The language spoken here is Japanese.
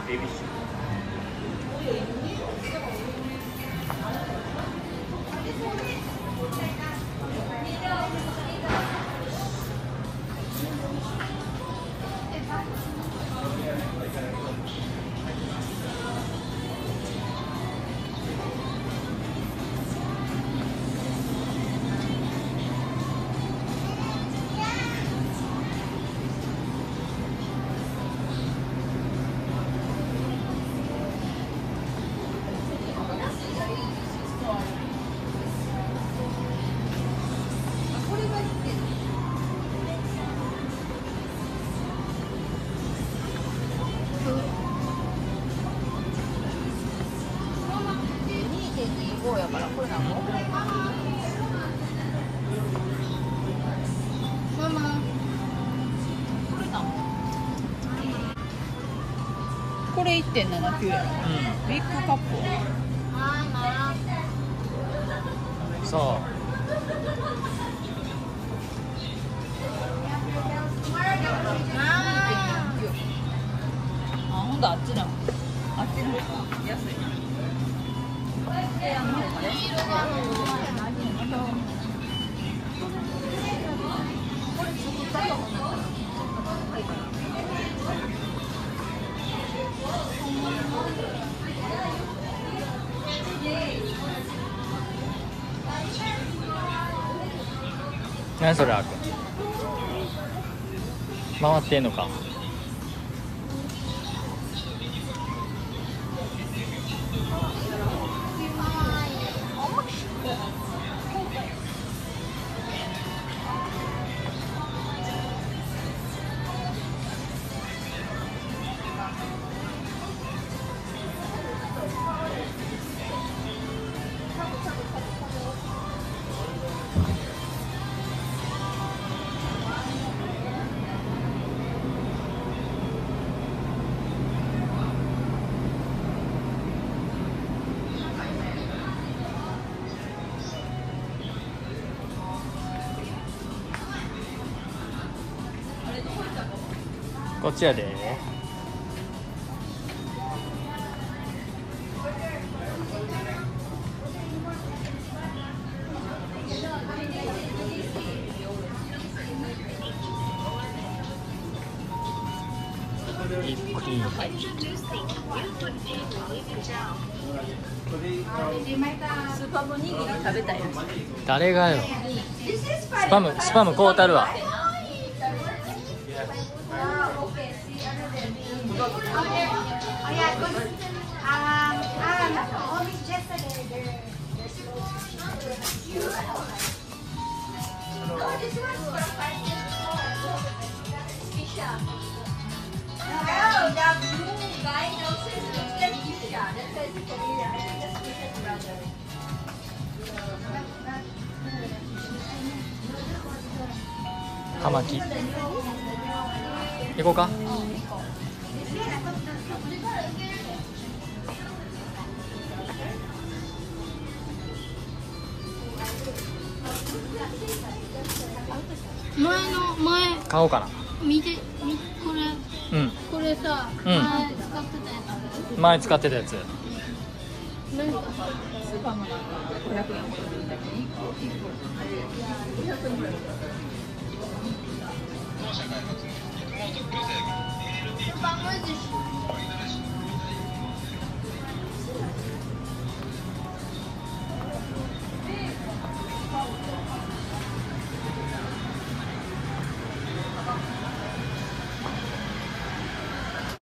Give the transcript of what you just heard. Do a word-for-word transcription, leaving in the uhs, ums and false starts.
ベビーシュやからこれなんぼ？ママ、これなんぼ？これ いってんななきゅう やろ。うん、ビッグカップ。 そう。 あ、ほんとあっちだ。あっちの方が安いな。 何それ、あく回ってんのか。こっちやで。一品。 スパム握り食べたいやつ。 誰がよ。スパムスパム買うたるわ。 Oh yeah, good. Um, um, all these yesterday, they're, they're slow. Oh, this one's for five years old. Fisha. Oh, the blue guy knows his looks like Fisha. That's why it's Korea. I think that's Fisha's brother. Kamaki. 行こうか。 前の前買おうかな。 見てみこれ、うん、これさ、うん、前使ってたやつ。 前使ってたやつ。 何がスパムなんかごひゃくえんほどでいいんだけど、いっこいっこごひゃくえんぐらい。スパム寿司。